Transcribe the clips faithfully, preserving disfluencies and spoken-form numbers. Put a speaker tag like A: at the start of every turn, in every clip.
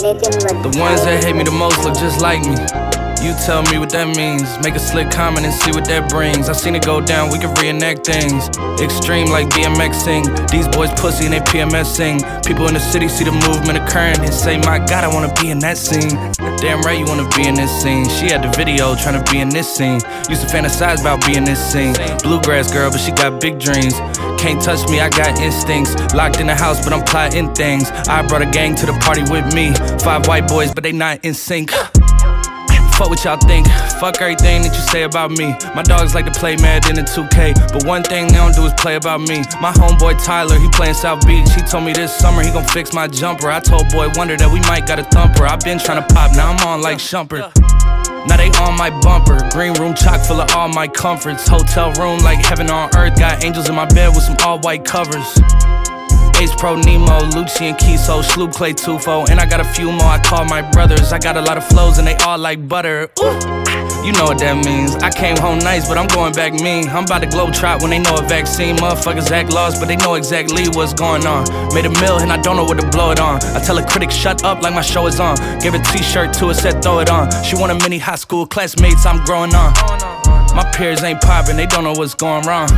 A: The ones that hate me the most look just like me. You tell me what that means. Make a slick comment and see what that brings. I seen it go down, we can reenact things. Extreme like B M X sing. These boys pussy and they P M S sing. People in the city see the movement occurring and say, my God, I wanna be in that scene. Damn right you wanna be in this scene. She had the video trying to be in this scene. Used to fantasize about being this scene. Bluegrass girl, but she got big dreams. Can't touch me, I got instincts. Locked in the house, but I'm plotting things. I brought a gang to the party with me. Five white boys, but they not in sync. Fuck what y'all think, fuck everything that you say about me. My dogs like to play Madden in two K, but one thing they don't do is play about me. My homeboy Tyler, he playing South Beach. He told me this summer he gon' fix my jumper. I told Boy Wonder that we might got a thumper. I been tryna pop, now I'm on like Shumpert. Now they on my bumper. Green room chock full of all my comforts. Hotel room like heaven on earth. Got angels in my bed with some all white covers. Ace Pro Nemo, Lucci and Kiso, Sloop Clay Tufo, and I got a few more I call my brothers. I got a lot of flows and they all like butter. Ooh, you know what that means. I came home nice, but I'm going back mean. I'm about to globe trot when they know a vaccine. Motherfuckers act lost, but they know exactly what's going on. Made a mill and I don't know what to blow it on. I tell a critic shut up like my show is on. Give a t-shirt to her, said throw it on. She want a mini high school classmates, I'm growing on. My peers ain't popping, they don't know what's going wrong.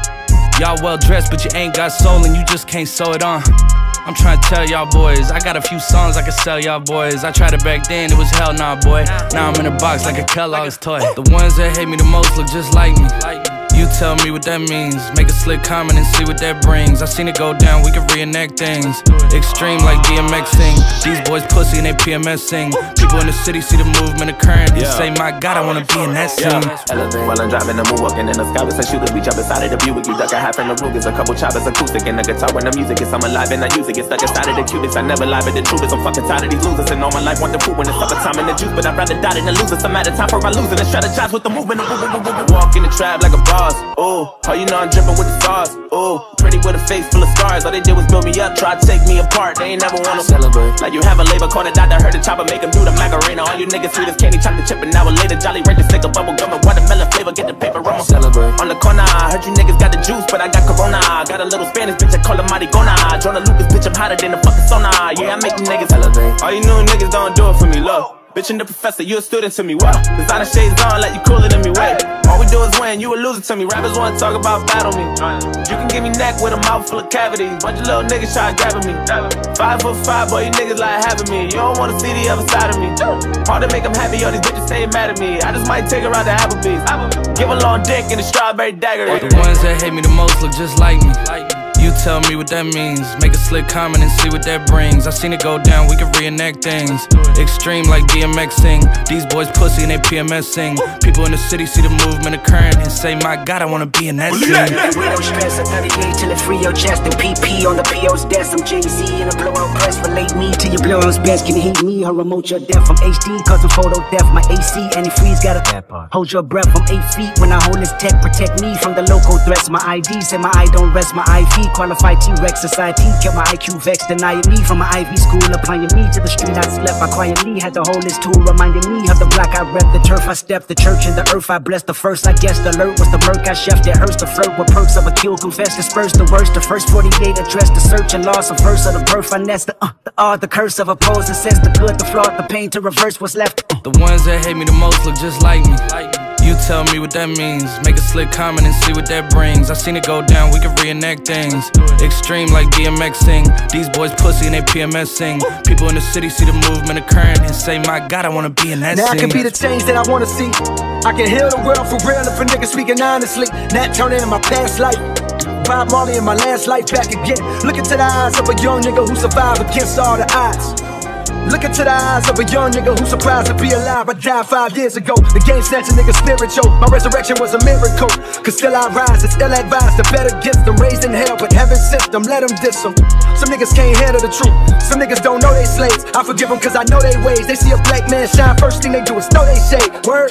A: Y'all well dressed, but you ain't got soul and you just can't sew it on. I'm trying to tell y'all boys, I got a few songs I can sell y'all boys. I tried it back then, it was hell nah boy. Now I'm in a box like a Kellogg's toy. The ones that hate me the most look just like me. You tell me what that means. Make a slick comment and see what that brings. I seen it go down, we can reenact things. Extreme like B M X sing. These boys pussy and they P M S sing. People in the city see the movement occurring and say, my God, I wanna be in that scene.
B: Elevate while I'm driving the moon, walking in the sky with some shooters. We jump inside of the Buick, you duck a half in the Rugas. A couple choppers, acoustic, and the guitar when the music is. I'm alive and I use it. Get stuck inside of the cubics. I never lie, but the truth is I'm fucking tired of these losers. And all my life want the food when it's summertime in the juice, but I'd rather die than to lose it. Some at a time for my losing and strategize with the movement. Walk in the trap like a boss. Ooh. Oh, you know I'm dripping with the sauce. Ooh, pretty with a face full of scars. All they did was build me up, try to take me apart. They ain't never wanna celebrate. Like you have a labor, call it out, I heard the chopper, make him do the Macarena. All you niggas sweet as candy, chocolate chip, and now a later. Jolly Rancher, stick a bubble gum and watermelon flavor, get the paper, I'ma celebrate. On the corner, I heard you niggas got the juice, but I got Corona. Got a little Spanish bitch, I call her Marigona. Jonah Lucas, bitch, I'm hotter than the fucking sauna. Yeah, I make you niggas elevate. All you new niggas don't do it for me, low. Bitch and the professor, you a student to me, what? Designer shades on like you cooler than me, wait. All we do is win, you a loser to me. Rappers wanna talk about battle me. You can give me neck with a mouth full of cavities. Bunch of little niggas try grabbing me. Five foot five, boy, you niggas like having me. You don't wanna see the other side of me. Hard to make them happy, all these bitches stay mad at me. I just might take her out to Applebee's. Give a long dick and a strawberry dagger.
A: The ones that hate me the most look just like me. You tell me what that means. Make a slick comment and see what that brings. I seen it go down, we can reenact things. Extreme like B M X sing. These boys pussy and they P M S sing. People in the city see the movement occurring and say, my God, I wanna be in that scene.
C: No stress, I gotta get till it free your chest. And P P on the P O's desk. I'm Jay-Z in a blowout press. Relate me to your blowouts best. Can you hate me or remote your death? I'm H D, cause I'm photo death. My A C antifreeze got a hold your breath. I'm eight feet when I hold this tech. Protect me from the local threats. My I D said my eye don't rest. My I V qualified T-Rex society, kept my I Q vexed, denying me from my Ivy school, applying me to the street I slept. I quietly had to hold this tool, reminding me of the block I rep, the turf I stepped, the church and the earth I blessed. The first I guess the alert was the murk I chefed. It hurts to flirt with perks of a kill, confess, disperse the worst. The first forty day address, the search and loss of verse of the birth I nest. The uh, the R, the curse of oppose, assess the good, the flawed, the pain to reverse what's left. Uh.
A: The ones that hate me the most look just like me. You tell me what that means. Make a slick comment and see what that brings. I seen it go down, we can reenact things. Extreme like B M X sing. These boys pussy and they P M S sing. People in the city see the movement occurring and say, my God, I wanna be in that
D: now
A: scene.
D: Now I can be the change that I wanna see. I can heal the world for real if a nigga speaking honestly. Not turning in my past life. Bob Marley in my last life back again. Look into the eyes of a young nigga who survived against all the odds. Look into the eyes of a young nigga who's surprised to be alive. I died five years ago. The game snatched a nigga spiritual. My resurrection was a miracle. Cause still I rise, it's still advised to better gifts them. Raised in hell, but heaven sent them, let them diss them. Some niggas can't handle the truth. Some niggas don't know they slaves. I forgive them cause I know they ways. They see a black man shine, first thing they do is throw they shade. Word.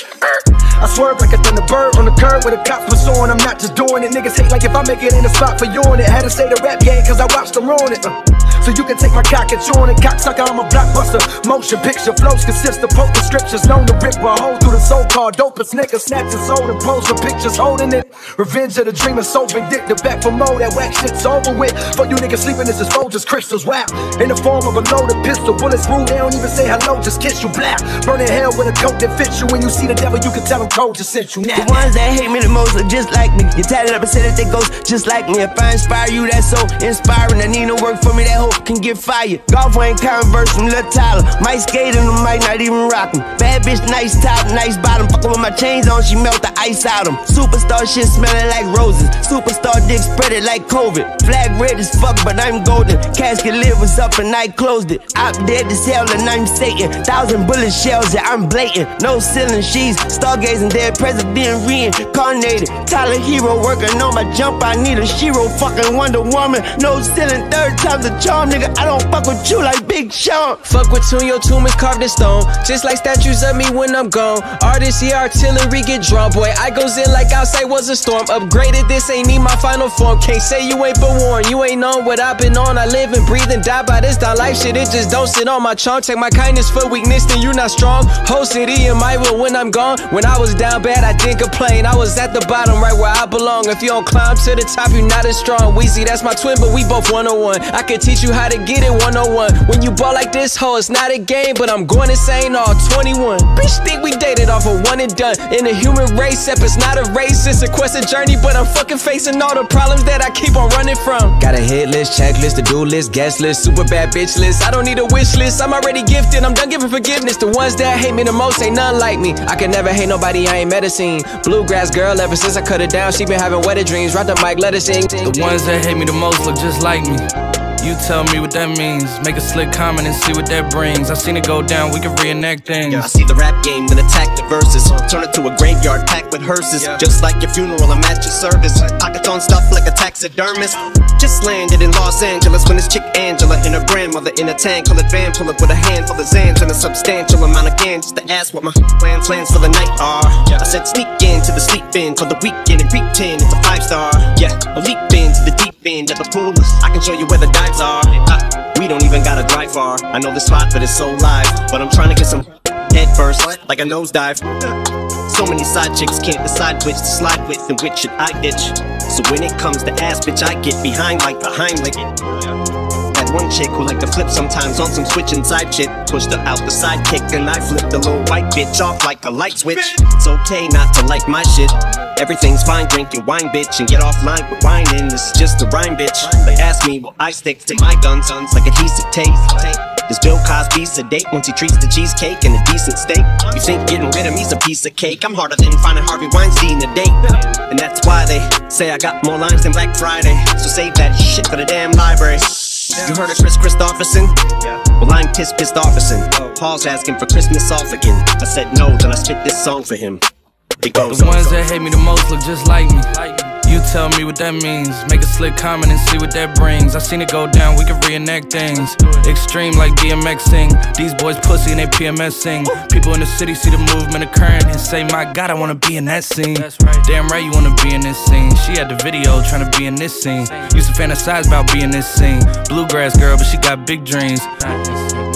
D: I swerve like a thunderbird on the curb where the cops pursuing. I'm not just doing it. Niggas hate like if I make it in the spot for you on it. Had to say the rap game cause I watched them ruin it. uh. So you can take my cock and chew on it, cocksucker, I'm a blockbuster. Motion picture flows consist of poker scriptures known to rip a hole through the so-called dopest nigga. Snatch his soul and pose for pictures holding it. Revenge of the dreamer, so vindictive. Back for more, that whack shit's over with. For you niggas sleeping, this is Folgers crystals, wow. In the form of a loaded pistol, bullets rude, they don't even say hello, just kiss you, blah. Burning hell with a coat that fits you. When you see the devil, you can tell him cold just sent you now.
E: The ones that hate me the most look just like me. You tatted up and said that they ghost just like me. If I inspire you, that's so inspiring. I need no work for me, that hope can get fired. Golf ain't Converse from Lil Tyler. Might skate and might not even rock 'em. Bad bitch, nice top, nice bottom. Fuckin' with my chains on, she melt the ice out 'em. Superstar shit smelling like roses. Superstar dick spread it like COVID. Flag red as fuck, but I'm golden. Casket lid was up and I closed it. I'm dead as hell and I'm Satan. Thousand bullet shells, yeah, I'm blatant. No ceiling sheets, stargazing, dead president reincarnated. Tyler Hero working on my jump, I need a Shiro. Fucking Wonder Woman, no ceiling, third time's a charm, nigga. I don't fuck with you like Big Sean.
F: Fuck with you, your tomb is carved in stone, just like statues of me when I'm gone. Artists here, artillery get drawn, boy. I goes in like outside was a storm. Upgraded, this ain't need my final form. Can't say you ain't been warned, you ain't known what I've been on. I live and breathe and die by this down life shit. It just don't sit on my charm. Take my kindness for weakness, then you not strong. Whole city in my will when I'm gone. When I was down bad, I didn't complain. I was at the bottom, right where I belong. If you don't climb to the top, you not as strong. Weezy, that's my twin, but we both one oh one. I can teach you how to get it one oh one. When you ball like this, ho, it's not a game, but I'm going insane all twenty-one. Bitch, think we dated off of one and done. In the human race, if it's not a race, it's a quest, a journey, but I'm fucking facing all the problems that I keep on running from. Got a hit list, checklist, to-do list, guest list, super bad bitch list. I don't need a wish list, I'm already gifted, I'm done giving forgiveness. The ones that hate me the most ain't none like me. I can never hate nobody, I ain't medicine. Bluegrass girl, ever since I cut it down, she been having wedded dreams. Rock the mic, let her sing.
A: The ones that hate me the most look just like me. You tell me what that means. Make a slick comment and see what that brings. I seen it go down, we can reenact things.
G: Yeah, I see the rap game, then attack the verses. Turn it to a graveyard packed with hearses. Just like your funeral, I'm at your service. Pockets on stuff like a taxidermist. Just landed in Los Angeles when this chick Angela and her grandmother in a tan colored van pull up with a handful of Zans and a substantial amount of cans just to ask what my plans plans for the night are. I said sneak in to the sleep in for the weekend and pretend it's a five star. Yeah, a leap into the deep end of the pool. I can show you where the dives are. Uh, we don't even gotta drive far. I know the spot, but it's so live. But I'm trying to get some head first, like a nosedive. So many side chicks can't decide which to slide with and which should I ditch. So when it comes to ass, bitch, I get behind like the Heimlich. Had one chick who liked to flip sometimes on some switch inside shit. Pushed her out the sidekick and I flipped the little white bitch off like a light switch. It's okay not to like my shit. Everything's fine, drink your wine, bitch, and get offline with whining. This is just a rhyme, bitch. They ask me, will I stick to my guns? Guns like adhesive tape. Does Bill Cosby sedate once he treats the cheesecake in a decent state? You think getting rid of me's a piece of cake? I'm harder than finding Harvey Weinstein a date. And that's why they say I got more lines than Black Friday. So save that shit for the damn library. You heard of Chris Christopherson? Well, I'm pissed pissed officin'. Paul's asking for Christmas off again. I said no, then I spit this song for him. It goes
A: the ones that hate me the most look just like me. You tell me what that means. Make a slick comment and see what that brings. I seen it go down, we can reenact things. Extreme like DMXing. These boys pussy and they PMSing. People in the city see the movement occurring and say, my God, I wanna be in that scene. Damn right you wanna be in this scene. She had the video trying to be in this scene. Used to fantasize about being this scene. Bluegrass girl, but she got big dreams.